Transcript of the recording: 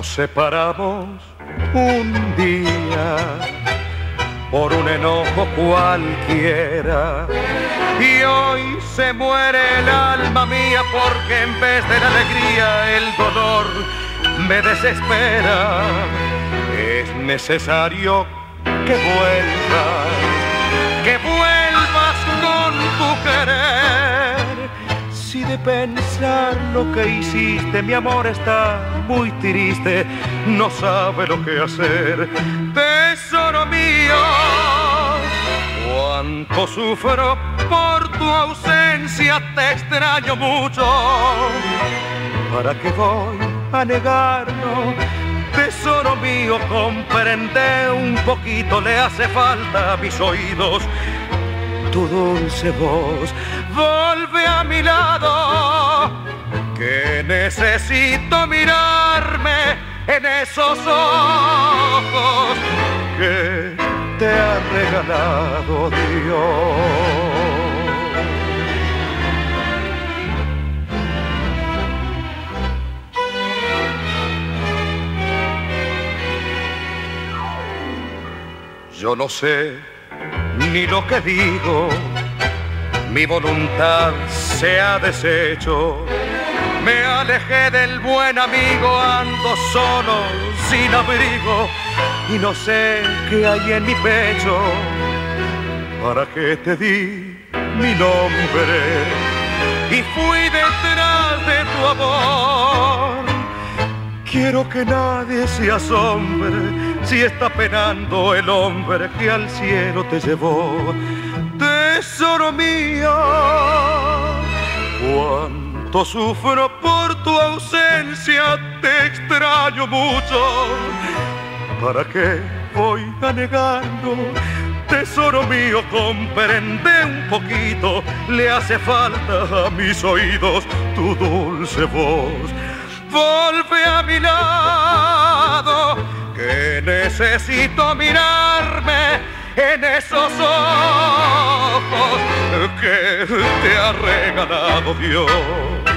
Nos separamos un día por un enojo cualquiera y hoy se muere el alma mía porque en vez de la alegría el dolor me desespera. Es necesario que vuelvas con tu querer. Si de pensar lo que hiciste mi amor está muy triste, no sabe lo que hacer. Tesoro mío, cuánto sufro por tu ausencia, te extraño mucho. ¿Para qué voy a negarlo? Tesoro mío, comprende un poquito, le hace falta a mis oídos tu dulce voz. Vuelve a mi lado, que necesito mirarme en esos ojos que te ha regalado Dios. Yo no sé ni lo que digo, mi voluntad se ha deshecho. Me alejé del buen amigo, ando solo, sin abrigo, y no sé qué hay en mi pecho. ¿Para qué te di mi nombre? Y fui detrás de tu amor. Quiero que nadie se asombre si está penando el hombre que al cielo te llevó. Tesoro mío, cuánto sufro por tu ausencia, te extraño mucho. ¿Para qué voy a negarlo? Tesoro mío, comprende un poquito, le hace falta a mis oídos tu dulce voz. Vuelve a mi lado, que necesito mirarme en esos ojos que te ha regalado Dios.